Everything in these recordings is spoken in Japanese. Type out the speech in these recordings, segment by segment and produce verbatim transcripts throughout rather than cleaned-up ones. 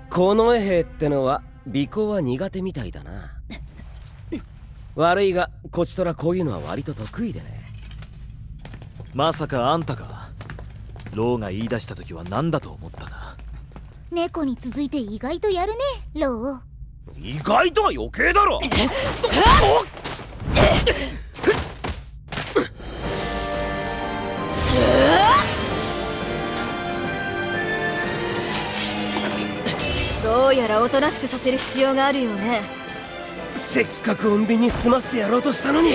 この兵ってのは尾行は苦手みたいだな。悪いがこちとらこういうのは割と得意でね。 まさかあんたか。ローが言い出した時は何だと思ったな。 猫に続いて意外とやるね、ロー。 意外とは余計だろ。 どうやらおとなしくさせる必要があるよね。 せっかく穏便に済ませてやろうとしたのに。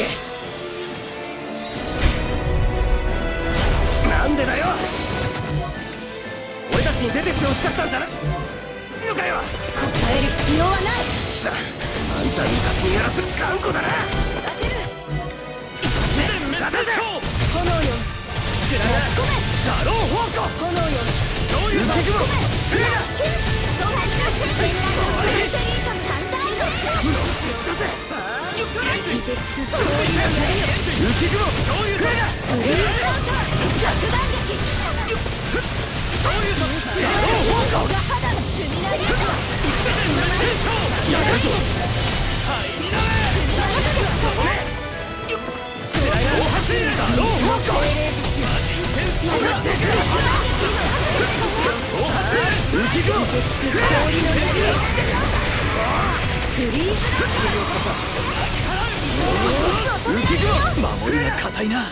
なんでだよ。俺たちに出てきてほしかったんじゃないのかよ。 答える必要はない。 さあ、あんたにかすにやらす頑固だな。 当てる。 当てて炎よ。 くらなごめんダローフォーク炎よ。 昇竜さんごめんくらな守りが硬いな。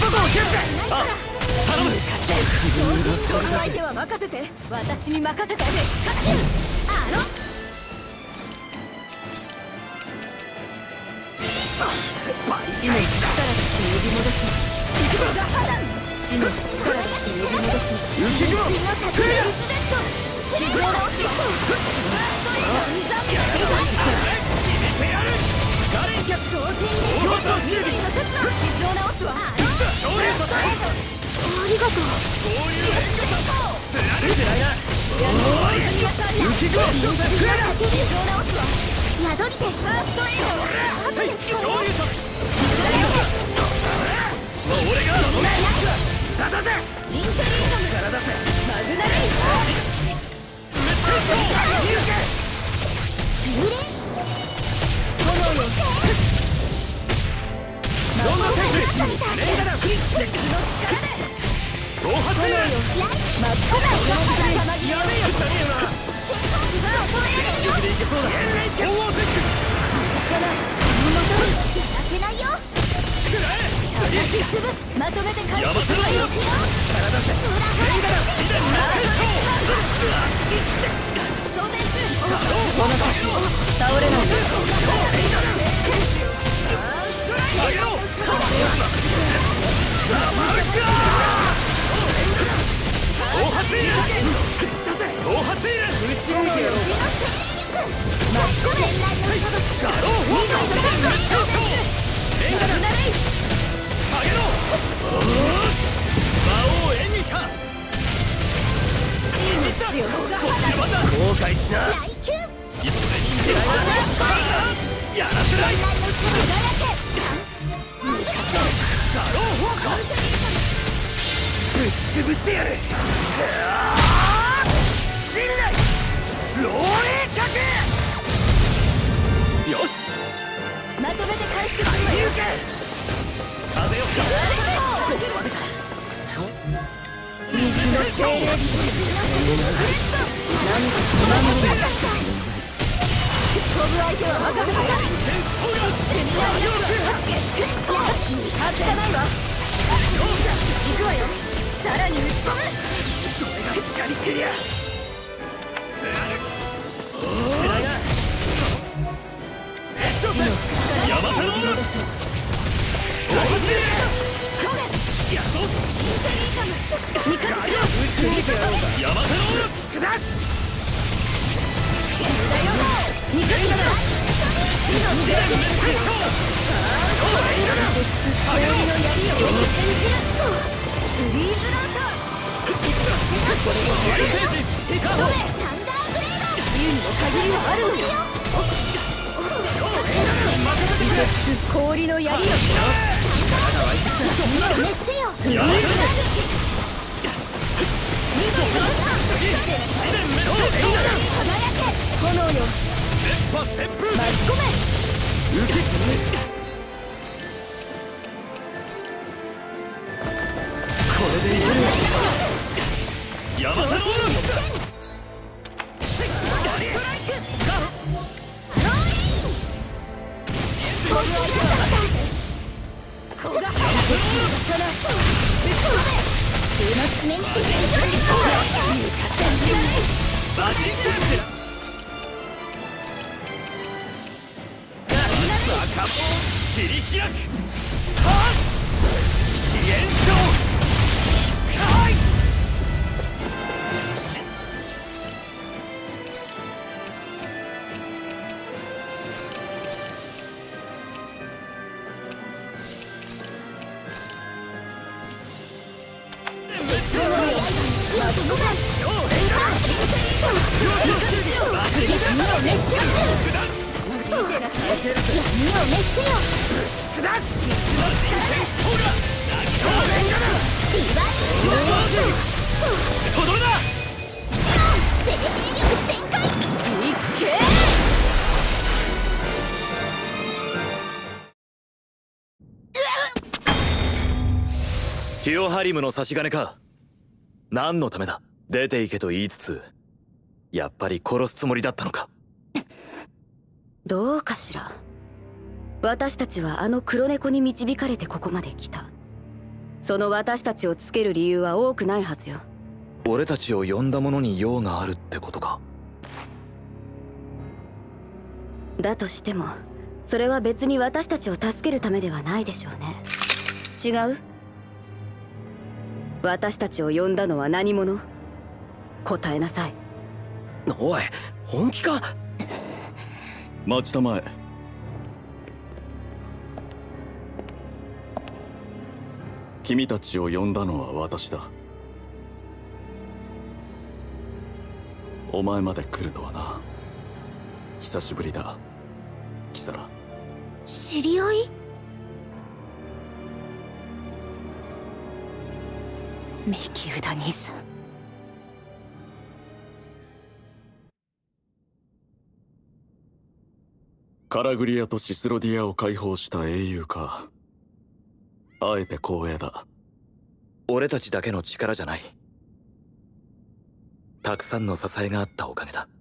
この相手は任せて。私に任せて。あの死の力だって呼び戻す。死の力だって呼び戻す。死の殺人スレッド。傷を直しガレンキャット同点で両方するべきの鉄の傷を直すわ。ありがとう。合流変化だ。出てないな。浮き具を傷を直すわ。宿り手ファーストエイド。後で使おう。俺が出させインテリーガムから出せマグナリー炎よ。どんなテクニックレーダーフリックの力で総発炎よ。マットナイトやべえやつだねえな。よくでいけそうだ。鳳凰テックかな。負けないよ。くらえまとめて回復するわよ。体せレンガだ。試練なってそう当然する。この時倒れないで。上げろ。黙るか。総発入れ総発入れ打ち抜いてやろうか。マッコメガローフォーカーレンガだ。上げろ。魔王エミカチーム強い。後悔しな。いつでにんじゃないやらせない。ガローフォーカーぶっ潰してやる。陣内漏洩角。よしまとめて回復するわよ。風よ。ここまでか。水の精霊何かつまむりだ。飛ぶ相手は任せた。あつかないわ。行くわよ。さらに打ち込む。それが光ってりゃヤマタロールやっとインテリーガム味方よ。ヤマタロールくだ味方だ。火の精霊氷の槍をエンジラットフリーズロートこれで終わりページピカホサンダーブレード。自由にも限りはあるのよ。氷の槍よ。輝け炎よ電波旋風巻き込め受けこれでいけるヤマタノール切り開くはっ支援症かいキヨハリムの差し金か。何のためだ。出て行けと言いつつやっぱり殺すつもりだったのか。 どうかしら。私たちはあの黒猫に導かれてここまで来た。その私たちをつける理由は多くないはずよ。 俺たちを呼んだ者に用があるってことか。 だとしてもそれは別に私たちを助けるためではないでしょうね。違う？私たちを呼んだのは何者？答えなさい。 おい、本気か？ 待ちたまえ。君たちを呼んだのは私だ。お前まで来るとはな。久しぶりだ、キサラ。 知り合い？ ミキウダ兄さん。 カラグリアとシスロディアを解放した英雄か。あえて光栄だ。 俺たちだけの力じゃない。たくさんの支えがあったおかげだ。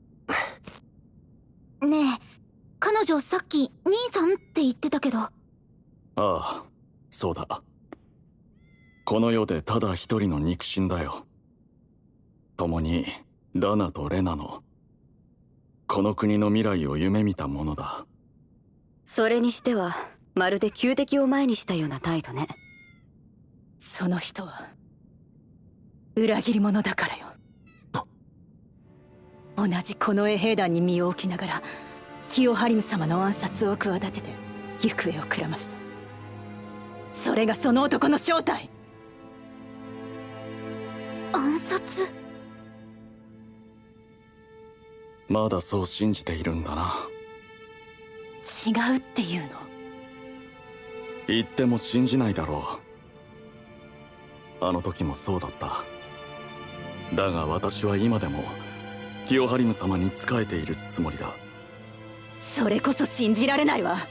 ねえ、彼女さっき兄さんって言ってたけど。 ああ、そうだ。この世でただ一人の肉親だよ。共にダナとレナのこの国の未来を夢見たものだ。 それにしてはまるで仇敵を前にしたような態度ね。 その人は裏切り者だからよ。同じこの衛兵団に身を置きながらティオハリム様の暗殺を企てて行方をくらました。それがその男の正体。 暗殺？ まだそう信じているんだな。 違うっていうの？ 言っても信じないだろう。あの時もそうだった。だが私は今でもティオハリム様に仕えているつもりだ。 それこそ信じられないわ。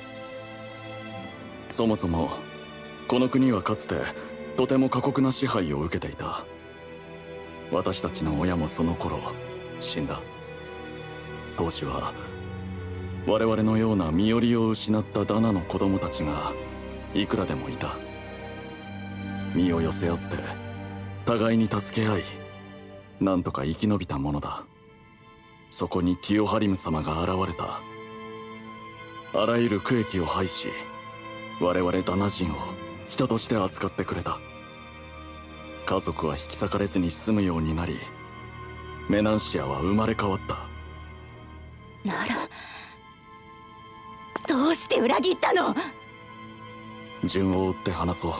そもそもこの国はかつてとても過酷な支配を受けていた。私たちの親もその頃死んだ。当時は我々のような身寄りを失ったダナの子供たちがいくらでもいた。身を寄せ合って互いに助け合い、なんとか生き延びたものだ。そこにティオハリム様が現れた。あらゆる区域を排し、我々ダナ人を人として扱ってくれた。家族は引き裂かれずに済むようになり、メナンシアは生まれ変わった。 ならどうして裏切ったの？ 順を追って話そう。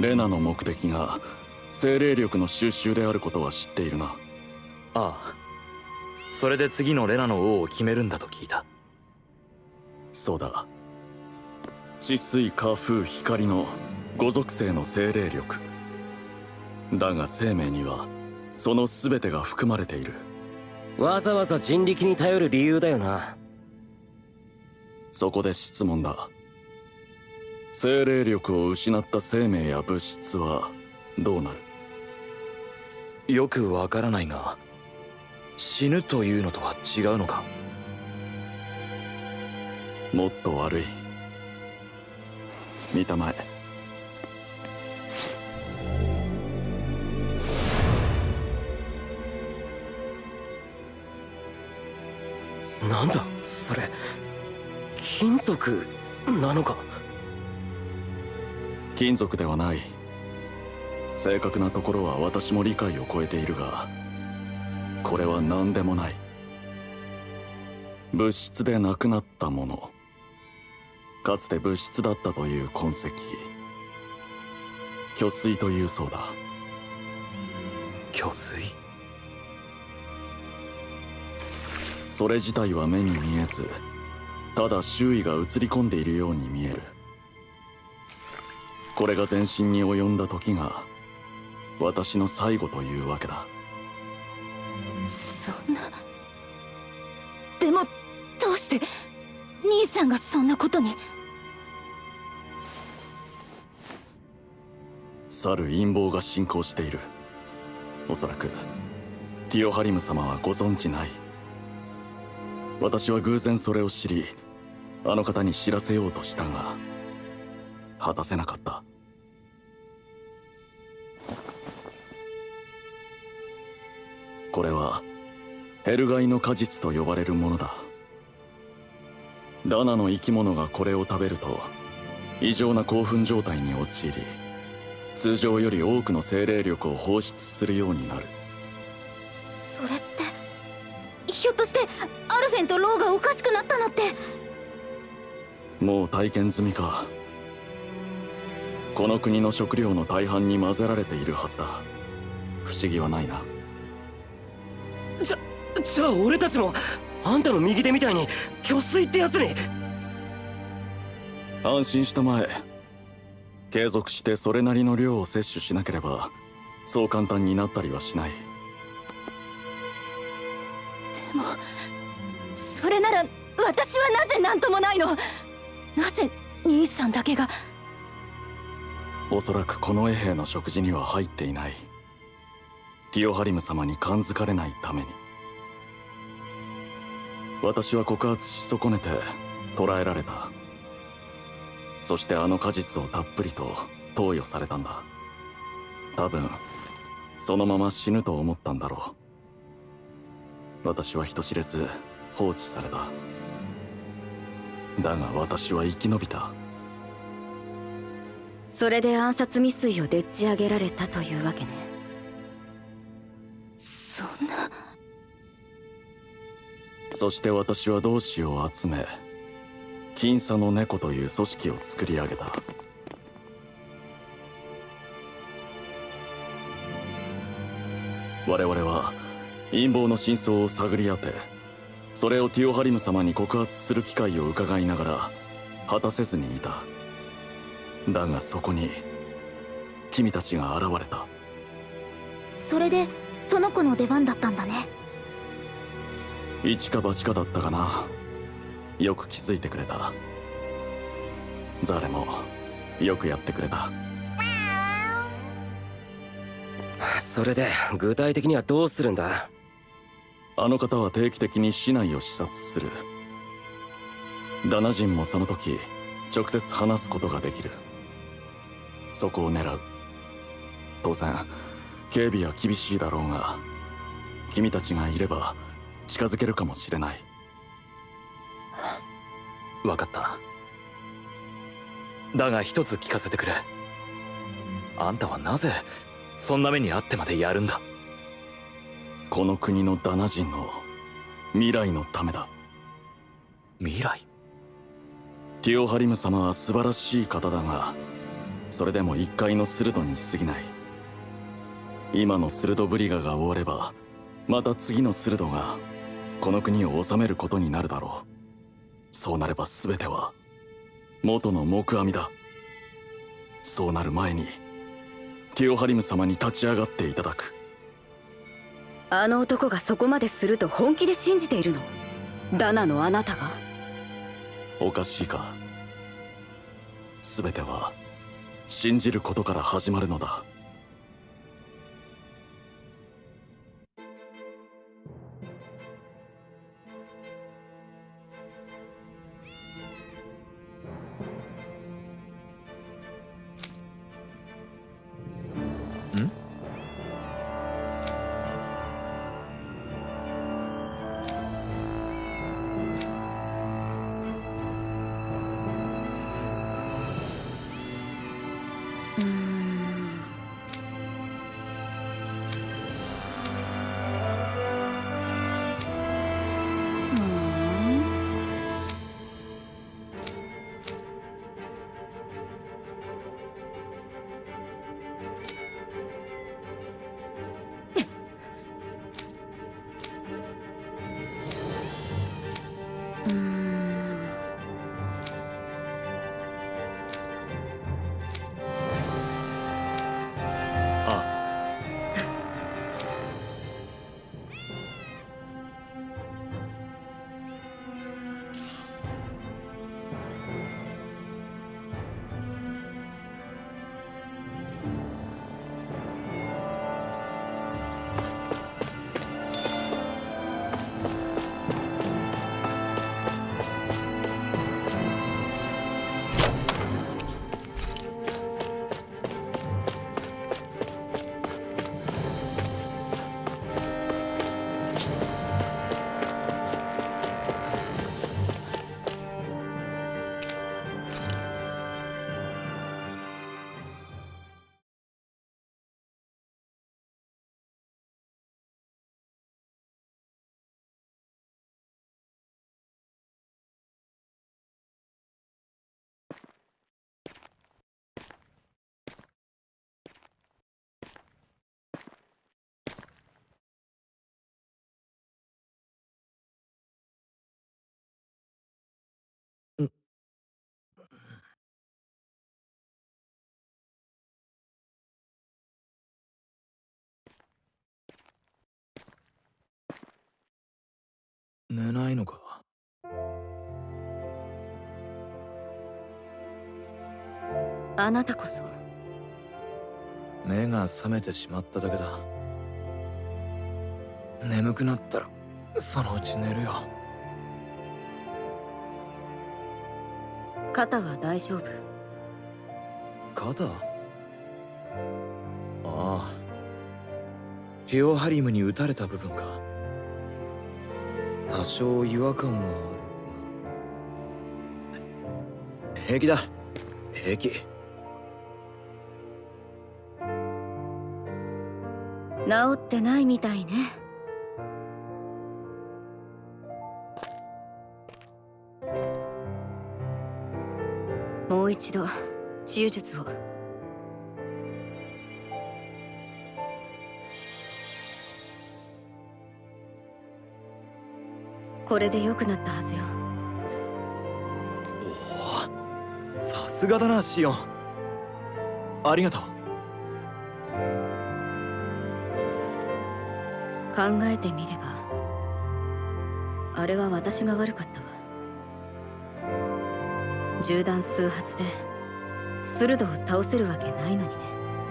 レナの目的が精霊力の収集であることは知っているな。 ああ、それで次のレナの王を決めるんだと聞いた。 そうだ。治水火風光の五属性の精霊力だが、生命にはその全てが含まれている。 わざわざ人力に頼る理由だよな。 そこで質問だ。精霊力を失った生命や物質はどうなる？ よくわからないが、死ぬというのとは違うのか？ もっと悪い。見たまえ。 なんだそれ、金属なのか？ 金属ではない。正確なところは私も理解を超えているが、これは何でもない。物質でなくなったもの、かつて物質だったという痕跡、虚水というそうだ。 虚水？ それ自体は目に見えず、ただ周囲が映り込んでいるように見える。これが全身に及んだ時が私の最後というわけだ。 そんな。でもどうして兄さんがそんなことに。 去る陰謀が進行している。おそらくティオハリム様はご存じない。私は偶然それを知り、あの方に知らせようとしたが果たせなかった。これはヘルガイの果実と呼ばれるものだ。ダナの生き物がこれを食べると異常な興奮状態に陥り、通常より多くの精霊力を放出するようになる。 それってひょっとしてアルフェンとローがおかしくなったのって。 もう体験済みか。この国の食料の大半に混ぜられているはずだ。不思議はないな。 じゃじゃあ俺たちもあんたの右手みたいに虚水ってやつに。 安心したまえ。継続してそれなりの量を摂取しなければそう簡単になったりはしない。 でもそれなら私はなぜ何ともないの？なぜ兄さんだけが。 おそらくこの衛兵の食事には入っていない。ティオハリム様に感づかれないために。私は告発し損ねて捕らえられた。そしてあの果実をたっぷりと投与されたんだ。多分そのまま死ぬと思ったんだろう。私は人知れず放置された。だが私は生き延びた。 それで暗殺未遂をでっち上げられたというわけね。 そんな。 そして私は同志を集め、金沙の猫という組織を作り上げた。我々は陰謀の真相を探り当て、それをティオハリム様に告発する機会を伺いながら果たせずにいた。だがそこに君たちが現れた。 それでその子の出番だったんだね。 一か八かだったかな。よく気づいてくれた。ザレもよくやってくれた。 それで具体的にはどうするんだ？ あの方は定期的に市内を視察する。ダナ人もその時直接話すことができる。そこを狙う。当然警備は厳しいだろうが、君たちがいれば近づけるかもしれない。 分かった。だが一つ聞かせてくれ。あんたはなぜそんな目にあってまでやるんだ？ この国のダナ人の未来のためだ。 未来？ ティオハリム様は素晴らしい方だが、それでも一回のスルドに過ぎない。今のスルドブリガが終われば、また次のスルドがこの国を治めることになるだろう。そうなれば全ては元の木阿弥だ。そうなる前にティオハリム様に立ち上がっていただく。 あの男がそこまですると本気で信じているの？ダナのあなたが。 おかしいか。全ては信じることから始まるのだ。 寝ないのか？ あなたこそ。 目が覚めてしまっただけだ。眠くなったらそのうち寝るよ。 肩は大丈夫？ 肩？ああ、ティオハリムに撃たれた部分か。多少違和感はあるが平気だ。平気。 治ってないみたいね。もう一度治癒術を。これで良くなったはずよ。 おお、さすがだなシオン。ありがとう。 考えてみればあれは私が悪かったわ。銃弾数発でスルドを倒せるわけないのにね。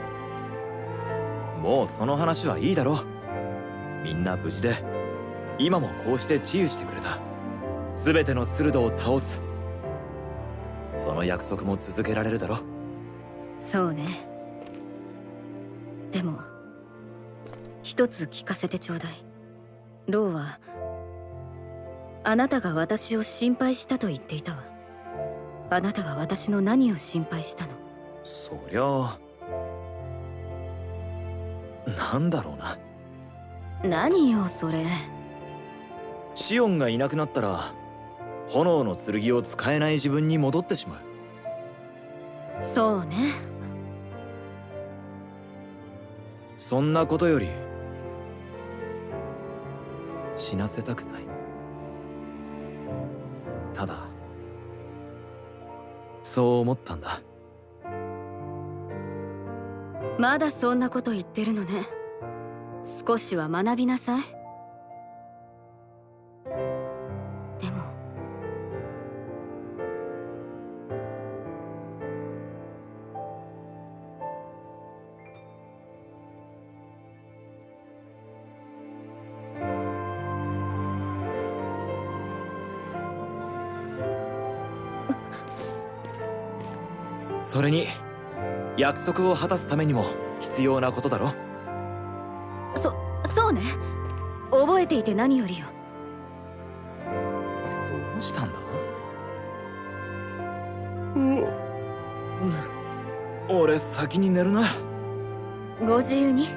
もうその話はいいだろう。みんな無事で今もこうして治癒してくれた。全てのスルドを倒す、その約束も続けられるだろ。 そうね。でも一つ聞かせてちょうだい。ローはあなたが私を心配したと言っていたわ。あなたは私の何を心配したの？ そりゃあなんだろうな。 何よそれ。 シオンがいなくなったら炎の剣を使えない自分に戻ってしまう。 そうね。 そんなことより死なせたくない。ただそう思ったんだ。 まだそんなこと言ってるのね。 少しは学びなさい。でもそれに約束を果たすためにも必要なことだろ。 そそうね。覚えていて何よりよ。 どうしたんだ？うん、うん、俺先に寝るな。 ご自由に。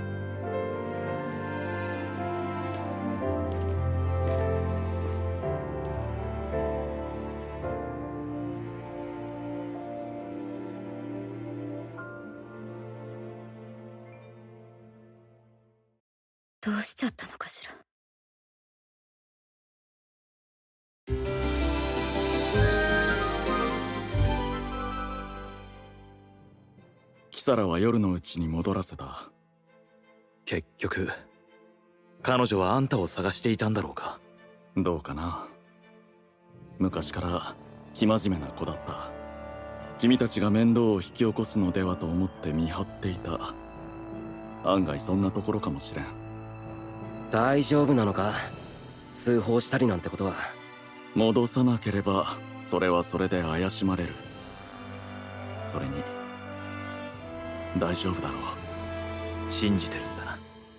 どうしちゃったのかしら。 キサラは夜のうちに戻らせた。 結局彼女はあんたを探していたんだろうか。 どうかな。昔から生真面目な子だった。君たちが面倒を引き起こすのではと思って見張っていた。案外そんなところかもしれん。 大丈夫なのか？通報したりなんてことは。 戻さなければそれはそれで怪しまれる。それに大丈夫だろう。 信じてるんだな。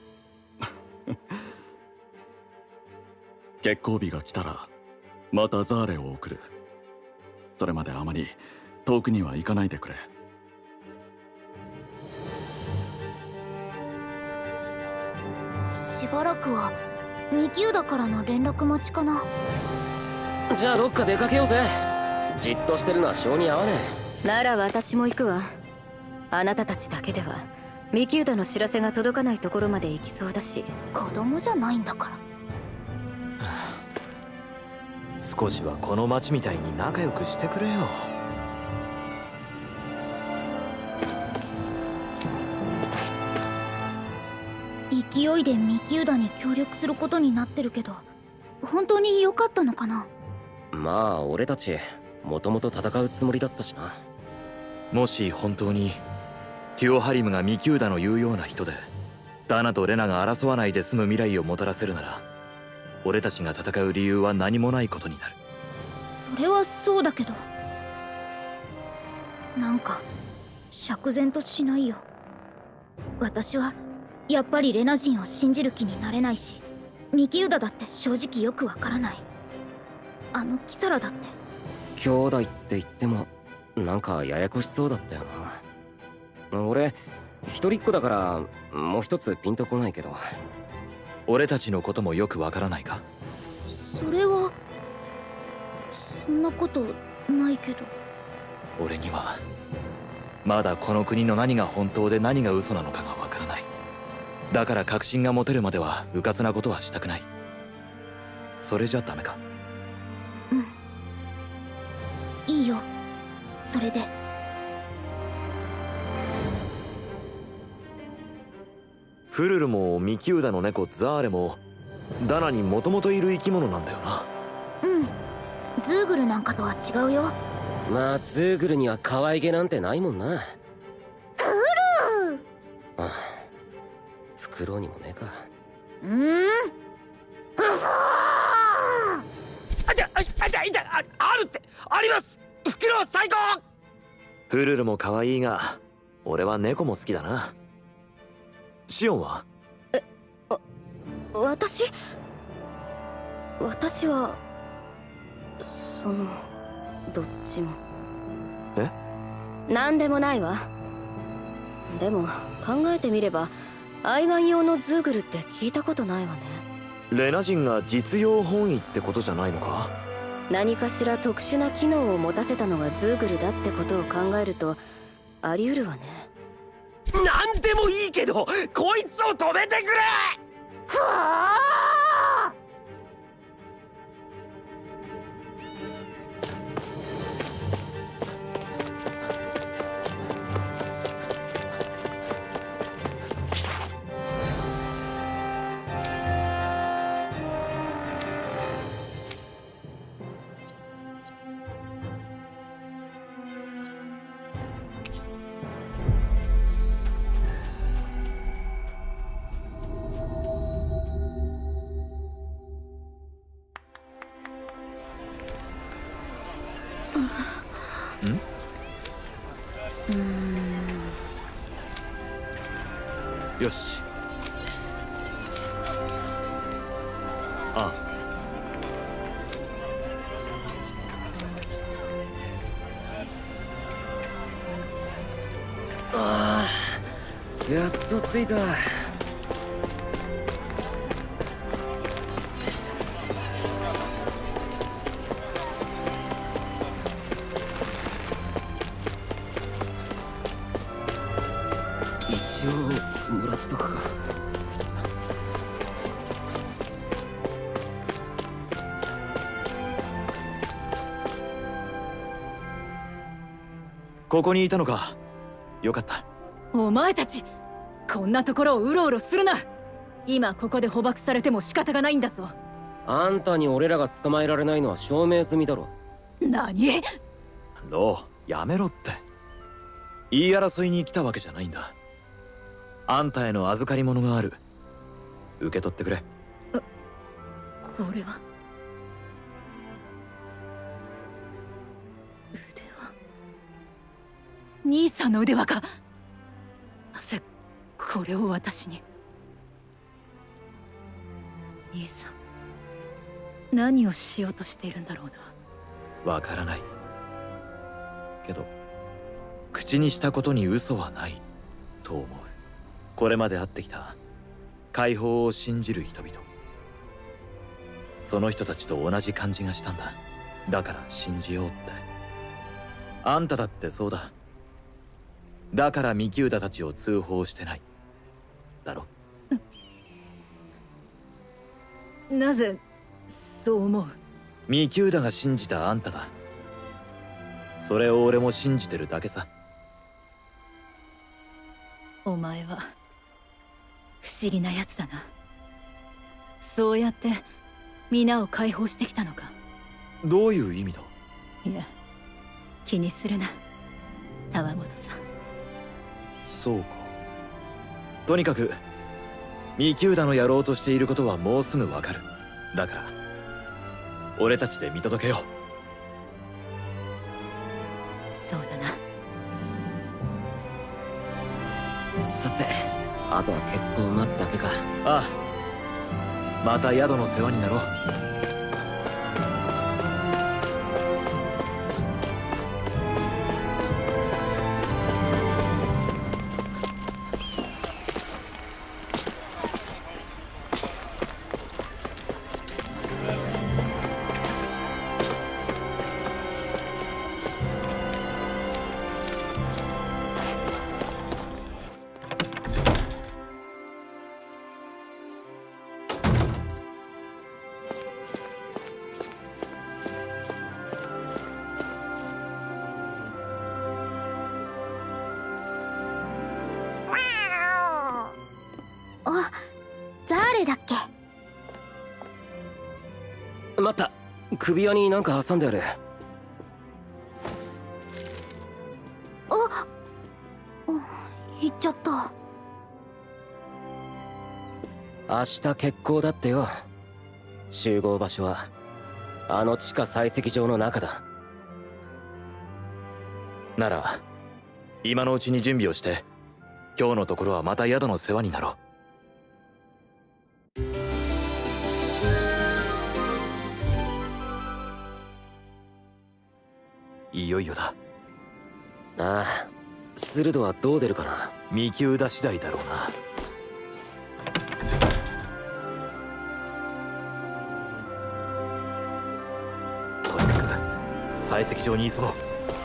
決行日が来たらまたザーレを送る。それまであまり遠くには行かないでくれ。 しばらくはミキウダからの連絡待ちかな。 じゃあどっか出かけようぜ。じっとしてるのは性に合わねえ。なら私も行くわ。あなたたちだけではミキウダの知らせが届かないところまで行きそうだし。 子供じゃないんだから。 少しはこの町みたいに仲良くしてくれよ。 勢いでミキウダに協力することになってるけど、本当に良かったのかな。 まあ俺たちもともと戦うつもりだったしな。 もし本当にテュオハリムがミキウダの言うような人でダナとレナが争わないで済む未来をもたらせるなら、俺たちが戦う理由は何もないことになる。 それはそうだけど、なんか釈然としないよ。私はやっぱりレナ人を信じる気になれないし、ミキウダだって正直よくわからない。あのキサラだって。 兄弟って言ってもなんかややこしそうだったよな。俺一人っ子だからもう一つピンとこないけど。 俺たちのこともよくわからないか？ それはそんなことないけど。 俺にはまだこの国の何が本当で何が嘘なのかがわからない。だから確信が持てるまでは迂闊なことはしたくない。それじゃダメか？ うん、いいよそれで。 フルルもミキウダの猫ザーレもダナにもともといる生き物なんだよな。 うん、ズーグルなんかとは違うよ。 まあズーグルには可愛げなんてないもんな。 フルーああ、フクロウにもねえか。 うーん、ふふーあいたあいたあいたああるってあります。フクロウ最高。 フルルも可愛いが俺は猫も好きだな。シオンは？ え、あ、私私はそのどっちも。 え？ なんでもないわ。でも考えてみれば愛玩用のズーグルって聞いたことないわね。 レナ人が実用本位ってことじゃないのか？ 何かしら特殊な機能を持たせたのがズーグルだってことを考えるとあり得るわね。 なんでもいいけどこいつを止めてくれ。 はあ。 うーん。 よし。ああ。 ああ、やっと着いた。一応もらっとくか。 ここにいたのか。よかった。 お前たちこんなところをうろうろするな。今ここで捕獲されても仕方がないんだぞ。 あんたに俺らが捕まえられないのは証明済みだろ。 何？ ロー、やめろって。言い争いに来たわけじゃないんだ。あんたへの預かり物がある。受け取ってくれ。 これは腕輪。兄さんの腕輪か。なぜこれを私に。兄さん何をしようとしているんだろうな。 わからないけど、口にしたことに嘘はないと思う。これまで会ってきた解放を信じる人々、その人たちと同じ感じがしたんだ。だから信じようって。あんただってそうだ。だからミキューダたちを通報してないだろ。 なぜそう思う？ ミキューダが信じたあんただ。それを俺も信じてるだけさ。 お前は不思議なやつだな。そうやって皆を解放してきたのか。 どういう意味だ？ いや、気にするな、タワゴトさん。 そうか。とにかくミキューダのやろうとしていることはもうすぐわかる。だから俺たちで見届けよう。そうだな。 さて、あとは結構待つだけか。 ああ、また宿の世話になろう。 あ、ザーレだっけ？ 待った、首輪になんか挟んである。 あ、行っちゃった。 明日決行だってよ。集合場所はあの地下採石場の中だ。 なら今のうちに準備をして、今日のところはまた宿の世話になろう。いよいよだ。 ああ、スルドはどう出るかな。 ミキューダ次第だろうな。とにかく採石場に急ごう。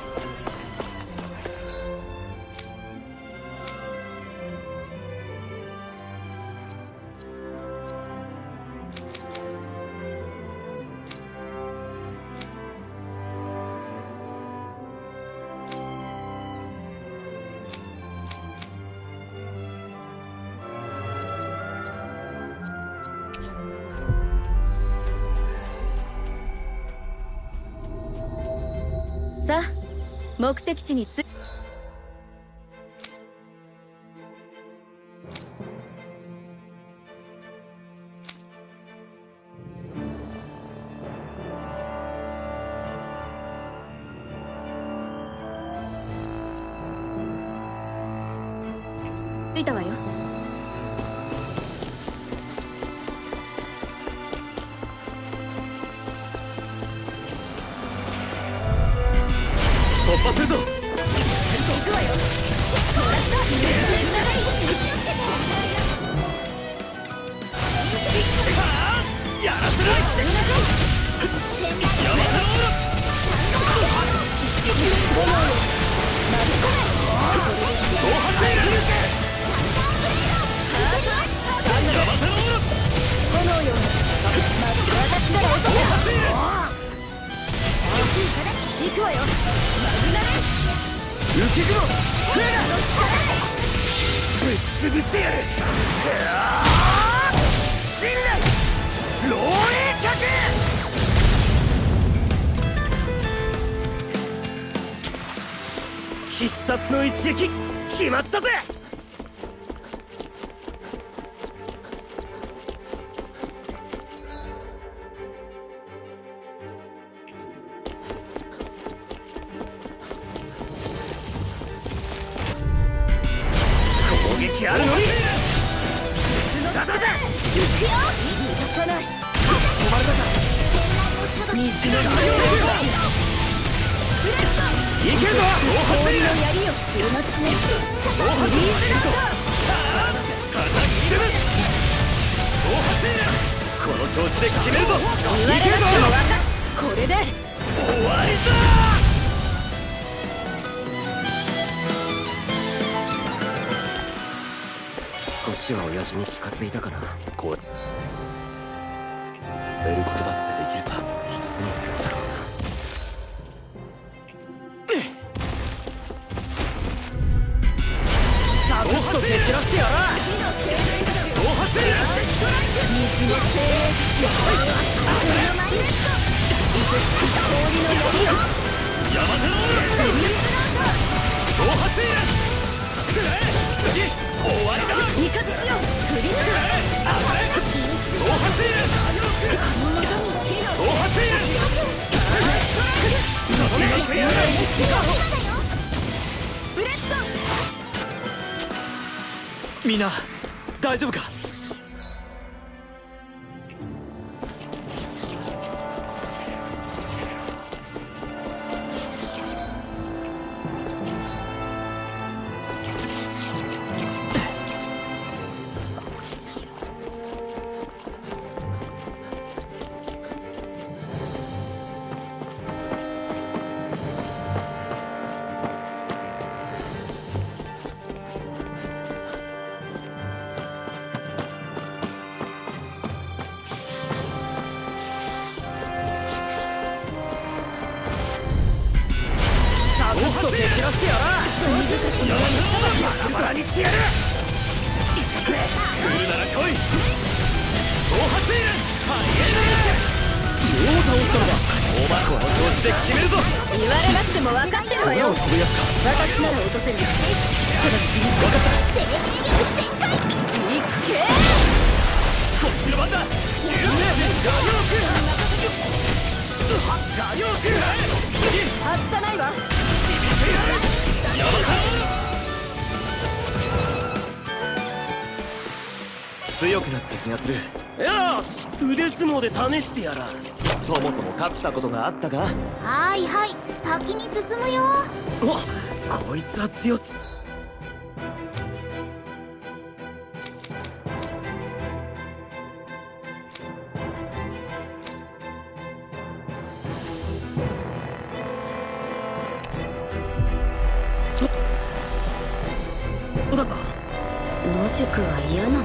さあ、目的地についたわよ。 突破するぞ。 行くわよ。 やらせろ。やめろ。 行くわよ。 浮き雲ぶっ潰してやる。陣内漏洩角。必殺の一撃決まったぜ。攻撃あるのにだだだ。 行くよ。行かない。 止まるのか。 水のいけるぞ。 氷の槍よ。フルマッツネット。フリーズランド。 この調子で決めるぞ。 言われなくても分かっ。これで終わりだ。 少しは親父に近づいたかな。 こうやることだってできるさ。 いつになるんだろうな。 サクッと蹴散らしてやら。総発水の精鋭。 氷の槍よ。 山手の総発水次終わりだ。 三日月よ。フリーズ総発水総発水ブレッド。 みんな大丈夫か。と蹴散らしてやら。バラバラにしてやる。来るなら来い。総発水ハイエナー。よう倒したのだ。お前この調子で決めるぞ。 言われなくても分かってるわよ。 飛ぶやつか。 私なら落とせる。 分かった。 生命力全開。いっけこっちの番だ。流星ガヨークガヨーク外さないわ。 強くなった気がする。 よし、腕相撲で試してやら。 そもそも勝ったことがあったか。 はいはい、先に進むよ。 お、こいつは強す。そうだぞ。 野宿は嫌なの？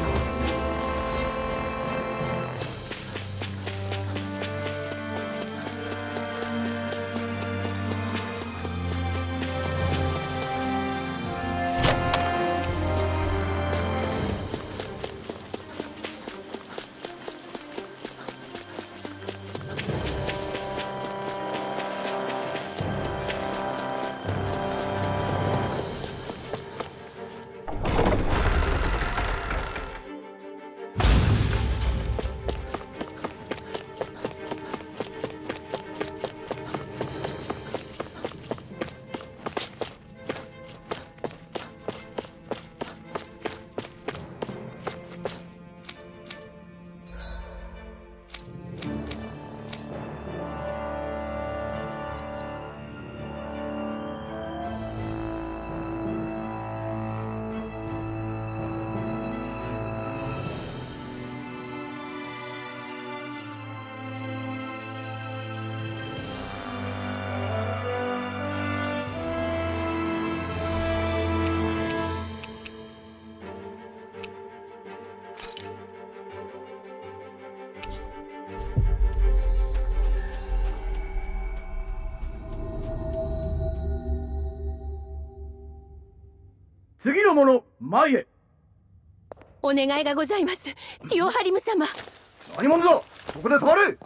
次の者前へ。 お願いがございます、ティオハリム様。 何者だ、ここで止まれ。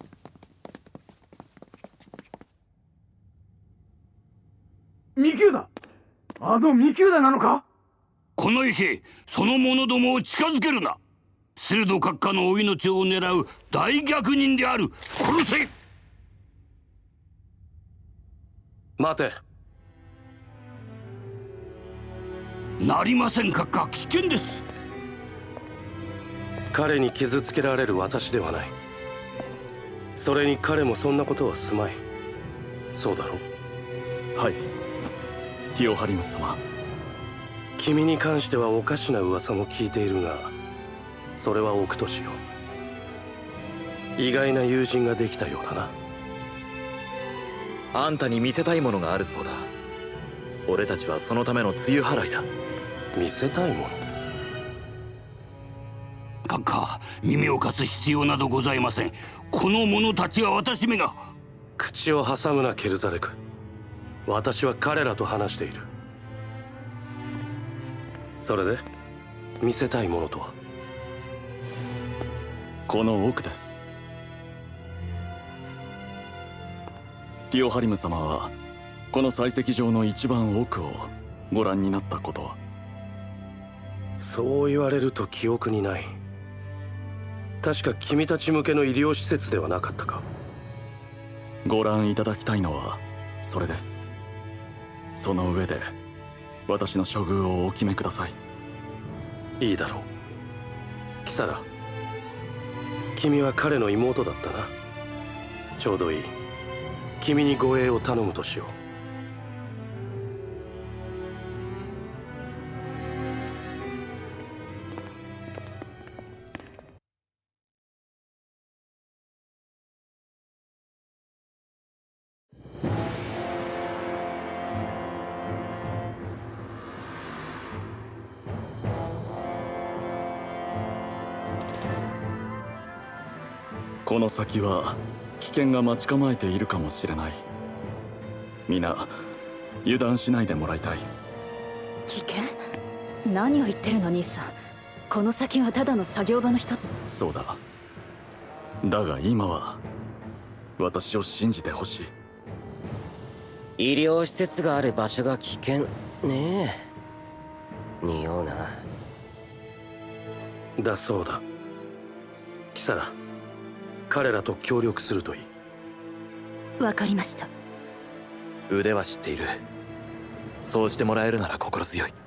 ミキューダ、あのミキューダなのか。 この池、その者どもを近づけるな。スルド閣下のお命を狙う大逆人である。殺せ。 待て。 なりません閣下、危険です。 彼に傷つけられる私ではない。それに彼もそんなことはすまい。そうだろう。 はい、ティオハリムス様。 君に関してはおかしな噂も聞いているが、それは置くとしよう。意外な友人ができたようだな。 あんたに見せたいものがあるそうだ。俺たちはそのための梅雨払いだ。 見せたいもの。 閣下、耳を貸す必要などございません。この者たちは私めが。 口を挟むなケルザレク。私は彼らと話している。それで見せたいものとは。 この奥です。ティオハリム様はこの採石場の一番奥をご覧になったことは。 そう言われると記憶にない。確か君たち向けの医療施設ではなかったか。 ご覧いただきたいのはそれです。その上で私の処遇をお決めください。 いいだろう。キサラ、君は彼の妹だったな。ちょうどいい。君に護衛を頼むとしよう。 この先は危険が待ち構えているかもしれない。皆油断しないでもらいたい。 危険？何を言ってるの兄さん。この先はただの作業場の一つ。 そうだ。だが今は私を信じてほしい。 医療施設がある場所が危険ねえ。匂うな。 だそうだ。キサラ、彼らと協力するといい。 わかりました。 腕は知っている。そうしてもらえるなら心強い。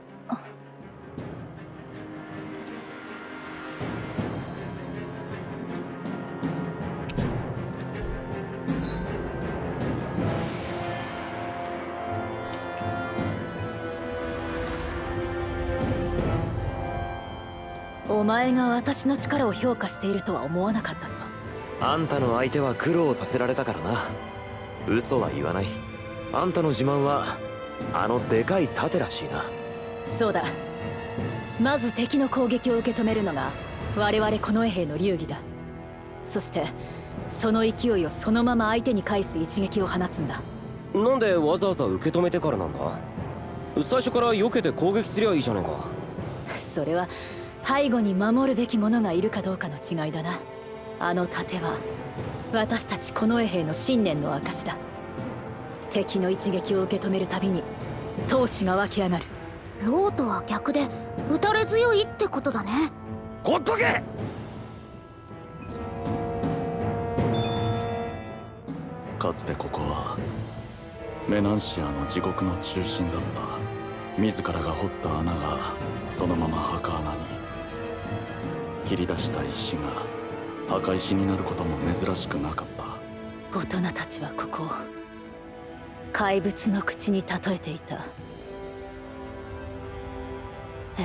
お前が私の力を評価しているとは思わなかったぞ。 あんたの相手は苦労させられたからな。嘘は言わない。あんたの自慢はあのでかい盾らしいな。 そうだ。まず敵の攻撃を受け止めるのが我々近衛兵の流儀だ。そしてその勢いをそのまま相手に返す一撃を放つんだ。 なんでわざわざ受け止めてからなんだ。最初から避けて攻撃すりゃいいじゃねえか。 それは背後に守るべき者がいるかどうかの違いだな。あの盾は私たち近衛兵の信念の証だ。敵の一撃を受け止めるたびに闘志が湧き上がる。 ローとは逆で打たれ強いってことだね。 ほっとけ。 かつてここはメナンシアの地獄の中心だった。自らが掘った穴がそのまま墓穴に。切り出した石が墓石になることも珍しくなかった。 大人たちはここを怪物の口に例えていた。え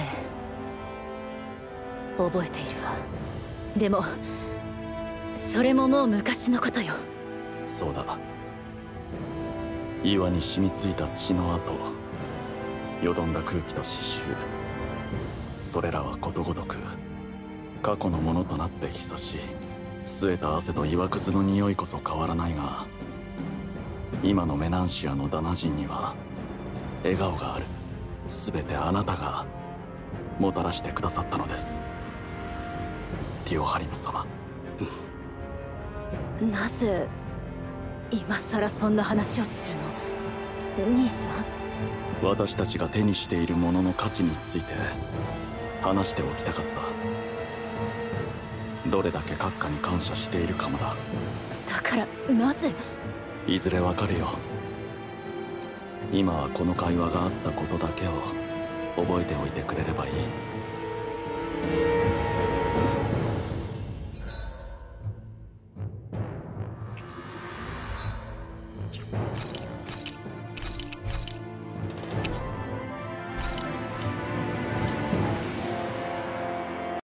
え、覚えているわ。でもそれももう昔のことよ。 そうだ。岩に染みついた血の跡、よどんだ空気と刺繍、それらはことごとく過去のものとなって久し。据えた汗と岩くずの匂いこそ変わらないが、今のメナンシアのダナ人には笑顔がある。 全てあなたがもたらしてくださったのです、ティオハリム様。 なぜ今さらそんな話をするの、兄さん。 私たちが手にしているものの価値について話しておきたかった。どれだけ閣下に感謝しているかもだ。 だからなぜ。 いずれわかるよ。今はこの会話があったことだけを覚えておいてくれればいい。